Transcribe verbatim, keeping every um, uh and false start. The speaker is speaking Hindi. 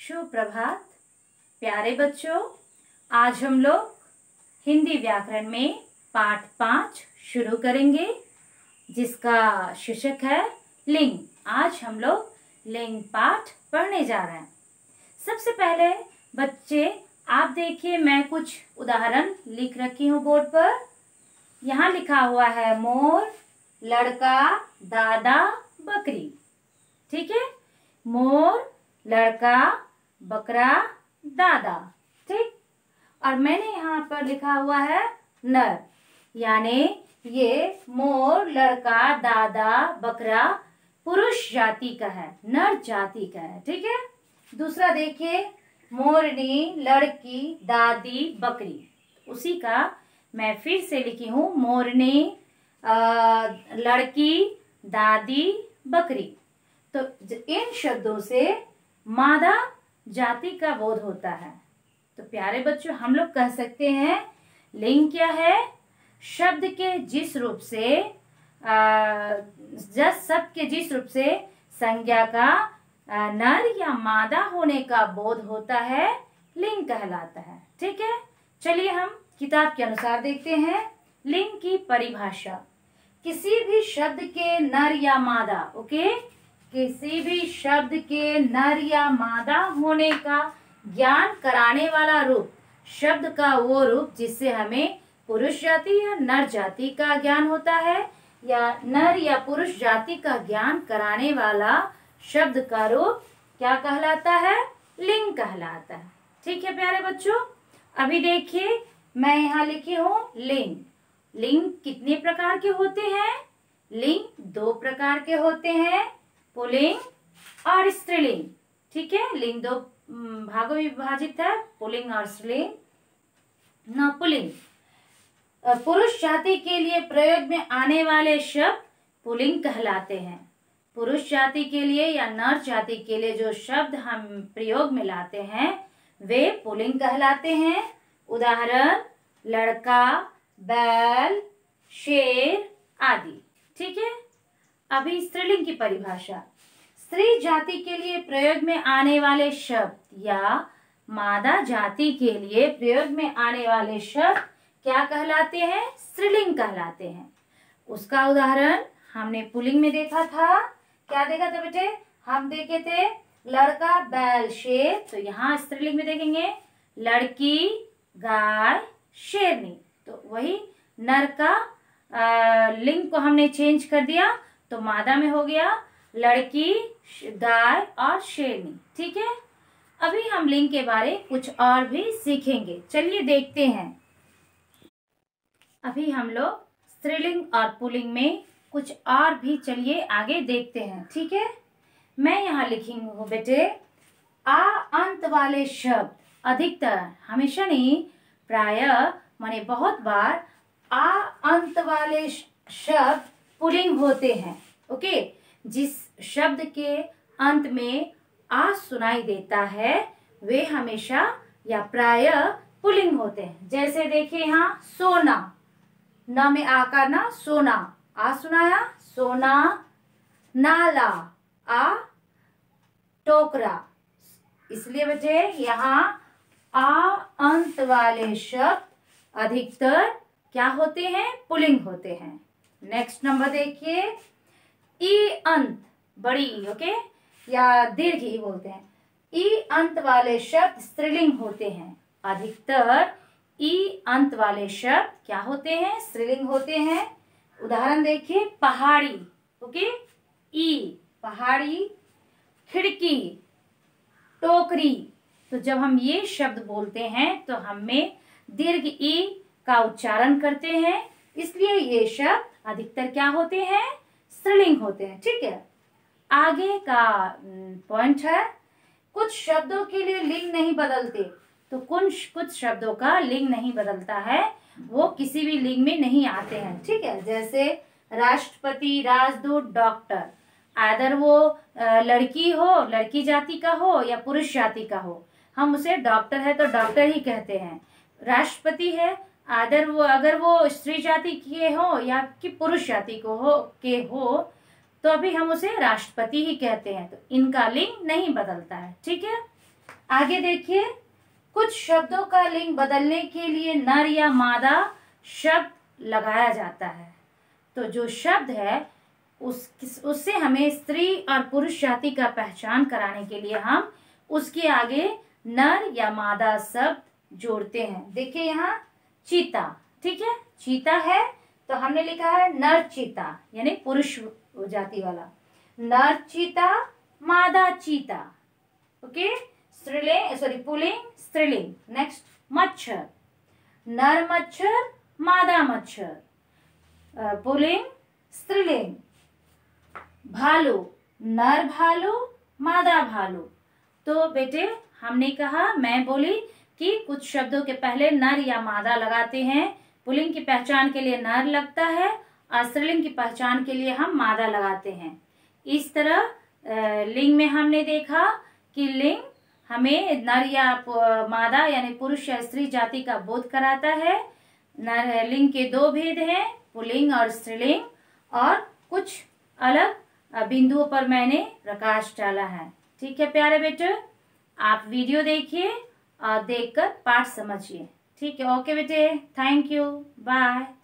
सुप्रभात प्यारे बच्चों, आज हम लोग हिंदी व्याकरण में पाठ पाँच शुरू करेंगे जिसका शीर्षक है लिंग। आज हम लोग लिंग पाठ पढ़ने जा रहे हैं। सबसे पहले बच्चे आप देखिए, मैं कुछ उदाहरण लिख रखी हूँ बोर्ड पर। यहाँ लिखा हुआ है मोर, लड़का, दादा, बकरी। ठीक है, मोर, लड़का, बकरा, दादा। ठीक, और मैंने यहाँ पर लिखा हुआ है नर, यानी ये मोर, लड़का, दादा, बकरा पुरुष जाति का है, नर जाति का है। ठीक है, दूसरा देखिए, मोरनी, लड़की, दादी, बकरी। उसी का मैं फिर से लिखी हूँ, मोरनी, लड़की, दादी, बकरी। तो इन शब्दों से मादा जाति का बोध होता है। तो प्यारे बच्चों, हम लोग कह सकते हैं लिंग क्या है? शब्द के जिस रूप से जस शब्द के जिस रूप से संज्ञा का आ, नर या मादा होने का बोध होता है, लिंग कहलाता है। ठीक है, चलिए हम किताब के अनुसार देखते हैं लिंग की परिभाषा। किसी भी शब्द के नर या मादा, ओके, किसी भी शब्द के नर या मादा होने का ज्ञान कराने वाला रूप, शब्द का वो रूप जिससे हमें पुरुष जाति या नर जाति का ज्ञान होता है, या नर या पुरुष जाति का ज्ञान कराने वाला शब्द का रूप क्या कहलाता है? लिंग कहलाता है। ठीक है प्यारे बच्चों, अभी देखिए मैं यहाँ लिखी हूँ लिंग। लिंग कितने प्रकार के होते हैं? लिंग दो प्रकार के होते हैं, पुल्लिंग और स्त्रीलिंग। ठीक है, लिंग दो भागों में विभाजित है, पुल्लिंग और स्त्रीलिंग। न पुल्लिंग, पुरुष जाति के लिए प्रयोग में आने वाले शब्द पुल्लिंग कहलाते हैं। पुरुष जाति के लिए या नर जाति के लिए जो शब्द हम प्रयोग में लाते हैं वे पुल्लिंग कहलाते हैं। उदाहरण लड़का, बैल, शेर आदि। ठीक है, अभी स्त्रीलिंग की परिभाषा। स्त्री जाति के लिए प्रयोग में आने वाले शब्द या मादा जाति के लिए प्रयोग में आने वाले शब्द क्या कहलाते हैं? स्त्रीलिंग कहलाते हैं। उसका उदाहरण हमने पुल्लिंग में देखा था। क्या देखा था बेटे? हम देखे थे लड़का, बैल, शेर। तो यहाँ स्त्रीलिंग में देखेंगे लड़की, गाय, शेरनी। तो वही नर का आ, लिंग को हमने चेंज कर दिया, तो मादा में हो गया लड़की, गाय और शेरनी। ठीक है, अभी हम लिंग के बारे कुछ और भी सीखेंगे। चलिए देखते हैं। अभी हम लोग स्त्रीलिंग और पुल्लिंग में कुछ और भी चलिए आगे देखते हैं। ठीक है, मैं यहाँ लिखी हूँ बेटे, आ अंत वाले शब्द अधिकतर, हमेशा नहीं, प्रायः माने बहुत बार आ अंत वाले शब्द पुल्लिंग होते हैं। ओके, जिस शब्द के अंत में आ सुनाई देता है वे हमेशा या प्रायः पुल्लिंग होते हैं। जैसे देखिए यहाँ सोना, न में आ का ना, सोना, आ सुनाया, सोना। नाला, आ टोकरा। इसलिए बेटे यहाँ आ अंत वाले शब्द अधिकतर क्या होते हैं? पुल्लिंग होते हैं। नेक्स्ट नंबर देखिए, ई अंत, बड़ी ई, ओके, या दीर्घ ई बोलते हैं। ई अंत वाले शब्द स्त्रीलिंग होते हैं। अधिकतर ई अंत वाले शब्द क्या होते हैं? स्त्रीलिंग होते हैं। उदाहरण देखिए, पहाड़ी, ओके, ई, पहाड़ी। खिड़की, टोकरी। तो जब हम ये शब्द बोलते हैं तो हमें दीर्घ ई का उच्चारण करते हैं, इसलिए ये शब्द अधिकतर क्या होते हैं? स्त्रीलिंग होते हैं। ठीक है, आगे का पॉइंट है, कुछ शब्दों के लिए लिंग नहीं बदलते। तो कुछ कुछ शब्दों का लिंग नहीं बदलता है, वो किसी भी लिंग में नहीं आते हैं। ठीक है, जैसे राष्ट्रपति, राजदूत, डॉक्टर। आदर वो लड़की हो, लड़की जाति का हो या पुरुष जाति का हो, हम उसे डॉक्टर है तो डॉक्टर ही कहते हैं। राष्ट्रपति है, आदर वो अगर वो स्त्री जाति के हो या कि पुरुष जाति को हो के हो तो अभी हम उसे राष्ट्रपति ही कहते हैं। तो इनका लिंग नहीं बदलता है। ठीक है, आगे देखिए, कुछ शब्दों का लिंग बदलने के लिए नर या मादा शब्द लगाया जाता है। तो जो शब्द है उस उससे हमें स्त्री और पुरुष जाति का पहचान कराने के लिए हम उसके आगे नर या मादा शब्द जोड़ते हैं। देखिए यहाँ चीता, ठीक है, चीता है तो हमने लिखा है नर चीता यानी पुरुष जाति वाला, नर चीता मादा चीता। ओके, स्त्रीलिंग सॉरी पुल्लिंग स्त्रीलिंग। नेक्स्ट मच्छर, नर मच्छर मादा मच्छर, पुल्लिंग स्त्रीलिंग। भालू, नर भालू मादा भालू। तो बेटे हमने कहा, मैं बोली कि कुछ शब्दों के पहले नर या मादा लगाते हैं। पुल्लिंग की पहचान के लिए नर लगता है और स्त्रीलिंग की पहचान के लिए हम मादा लगाते हैं। इस तरह लिंग में हमने देखा कि लिंग हमें नर या मादा यानी पुरुष या स्त्री जाति का बोध कराता है। नर लिंग के दो भेद हैं, पुल्लिंग और स्त्रीलिंग, और कुछ अलग बिंदुओं पर मैंने प्रकाश डाला है। ठीक है प्यारे बेटे, आप वीडियो देखिए और देखकर पाठ समझिए। ठीक है, ओके बेटे, थैंक यू, बाय।